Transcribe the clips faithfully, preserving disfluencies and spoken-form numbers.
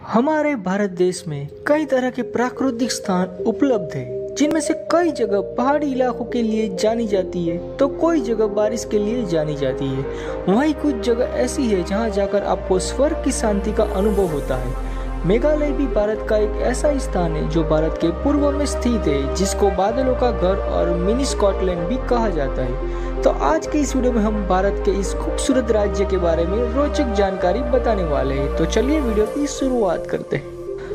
हमारे भारत देश में कई तरह के प्राकृतिक स्थान उपलब्ध है, जिनमें से कई जगह पहाड़ी इलाकों के लिए जानी जाती है तो कोई जगह बारिश के लिए जानी जाती है। वहीं कुछ जगह ऐसी है जहां जाकर आपको स्वर्ग की शांति का अनुभव होता है। मेघालय भी भारत का एक ऐसा स्थान है जो भारत के पूर्व में स्थित है, जिसको बादलों का घर और मिनी स्कॉटलैंड भी कहा जाता है। तो आज के इस वीडियो में हम भारत के इस खूबसूरत राज्य के बारे में रोचक जानकारी बताने वाले हैं। तो चलिए वीडियो की शुरुआत करते हैं।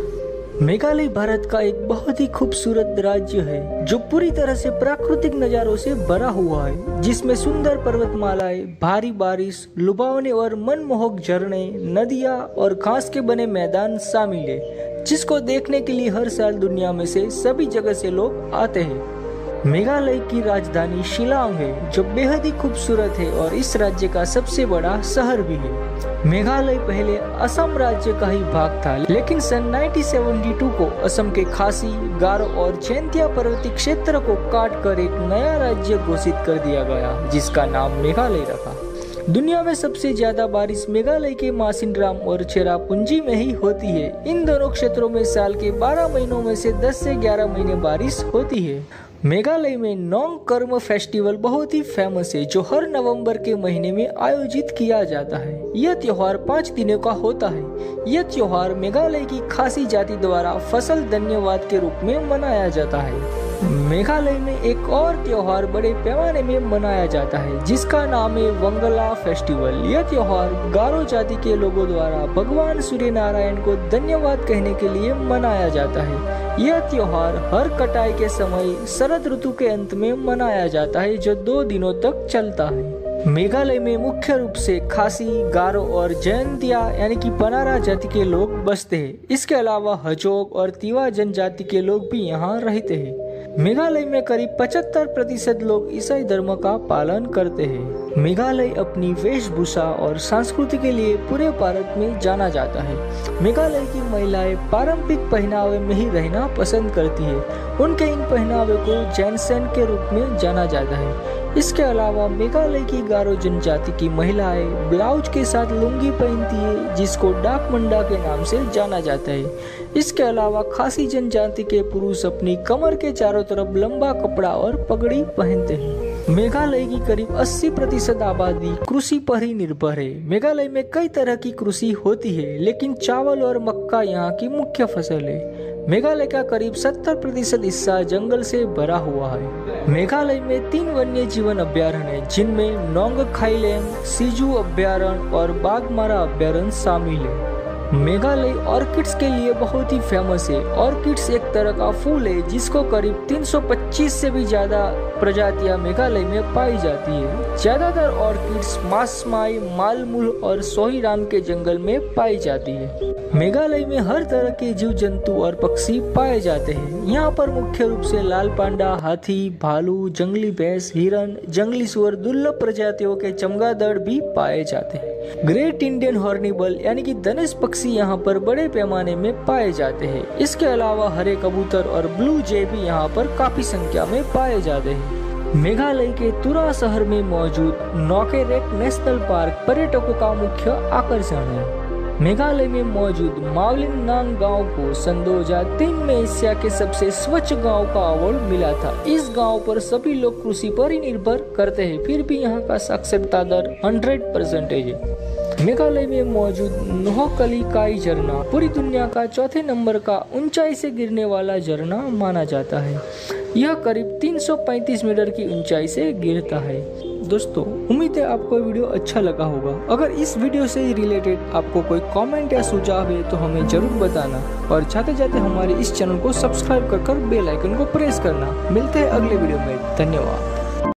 मेघालय भारत का एक बहुत ही खूबसूरत राज्य है जो पूरी तरह से प्राकृतिक नज़ारों से भरा हुआ है, जिसमें सुंदर पर्वतमालाएं, भारी बारिश, लुभावने और मनमोहक झरने, नदियां और घास के बने मैदान शामिल है, जिसको देखने के लिए हर साल दुनिया में से सभी जगह से लोग आते हैं। मेघालय की राजधानी शिलांग है, जो बेहद ही खूबसूरत है और इस राज्य का सबसे बड़ा शहर भी है। मेघालय पहले असम राज्य का ही भाग था, लेकिन सन उन्नीस सौ बहत्तर को असम के खासी, गारो और जैंतिया पर्वतीय क्षेत्र को काट कर एक नया राज्य घोषित कर दिया गया, जिसका नाम मेघालय रखा। दुनिया में सबसे ज्यादा बारिश मेघालय के मासिनराम और चेरापूंजी में ही होती है। इन दोनों क्षेत्रों में साल के बारह महीनों में से दस से ग्यारह महीने बारिश होती है। मेघालय में नोंग कर्म फेस्टिवल बहुत ही फेमस है, जो हर नवंबर के महीने में आयोजित किया जाता है। यह त्योहार पाँच दिनों का होता है। यह त्योहार मेघालय की खासी जाति द्वारा फसल धन्यवाद के रूप में मनाया जाता है। मेघालय में एक और त्योहार बड़े पैमाने में मनाया जाता है, जिसका नाम है वंगला फेस्टिवल। यह त्योहार गारो जाति के लोगों द्वारा भगवान सूर्य नारायण को धन्यवाद कहने के लिए मनाया जाता है। यह त्योहार हर कटाई के समय शरद ऋतु के अंत में मनाया जाता है, जो दो दिनों तक चलता है। मेघालय में मुख्य रूप से खासी, गारो और जैंतिया यानी कि पनारा जाति के लोग बसते हैं। इसके अलावा हजोग और तिवा जनजाति के लोग भी यहाँ रहते हैं। मेघालय में करीब पचहत्तर प्रतिशत लोग ईसाई धर्म का पालन करते हैं। मेघालय अपनी वेशभूषा और संस्कृति के लिए पूरे भारत में जाना जाता है। मेघालय की महिलाएं पारंपरिक पहनावे में ही रहना पसंद करती है। उनके इन पहनावे को जैनसेन के रूप में जाना जाता है। इसके अलावा मेघालय की गारो जनजाति की महिलाएं ब्लाउज के साथ लुंगी पहनती है, जिसको डाक मंडा के नाम से जाना जाता है। इसके अलावा खासी जनजाति के पुरुष अपनी कमर के चारों तरफ लंबा कपड़ा और पगड़ी पहनते हैं। मेघालय की करीब अस्सी प्रतिशत आबादी कृषि पर ही निर्भर है। मेघालय में कई तरह की कृषि होती है, लेकिन चावल और मक्का यहाँ की मुख्य फसल है। मेघालय का करीब सत्तर प्रतिशत हिस्सा जंगल से भरा हुआ है। मेघालय में तीन वन्य जीवन अभ्यारण्य है, जिनमें नोंग खाईलैंड, सिजू अभ्यारण्य और बाघमारा अभ्यारण्य शामिल है। मेघालय ऑर्किड्स के लिए बहुत ही फेमस है। ऑर्किड्स एक तरह का फूल है, जिसको करीब तीन सौ पच्चीस से भी ज्यादा प्रजातियां मेघालय में पाई जाती है। ज्यादातर ऑर्किड्स मासमाई, मालमूल और सोहिराम के जंगल में पाई जाती है। मेघालय में हर तरह के जीव जंतु और पक्षी पाए जाते हैं। यहाँ पर मुख्य रूप से लाल पांडा, हाथी, भालू, जंगली भैंस, हिरन, जंगली सुअर, दुर्लभ प्रजातियों के चमगादड़ भी पाए जाते हैं। ग्रेट इंडियन हॉर्निबल यानी कि धनेश पक्षी यहाँ पर बड़े पैमाने में पाए जाते हैं। इसके अलावा हरे कबूतर और ब्लू जे भी यहाँ पर काफी संख्या में पाए जाते हैं। मेघालय के तुरा शहर में मौजूद नोकेरेक नेशनल पार्क पर्यटकों का मुख्य आकर्षण है। मेघालय में मौजूद मावलिन नांग गांव को सन दो हज़ार तीन में एशिया के सबसे स्वच्छ गांव का अवार्ड मिला था। इस गांव पर सभी लोग कृषि पर ही निर्भर करते हैं, फिर भी यहाँ का साक्षरता दर सौ परसेंटेज है। मेघालय में मौजूद नोहकली काई झरना पूरी दुनिया का चौथे नंबर का ऊंचाई से गिरने वाला झरना माना जाता है। यह करीब तीन सौ पैंतीस मीटर की ऊंचाई से गिरता है। दोस्तों, उम्मीद है आपको वीडियो अच्छा लगा होगा। अगर इस वीडियो से रिलेटेड आपको कोई कमेंट या सुझाव है तो हमें जरूर बताना, और जाते जाते हमारे इस चैनल को सब्सक्राइब कर कर बेल आइकन को प्रेस करना। मिलते हैं अगले वीडियो में। धन्यवाद।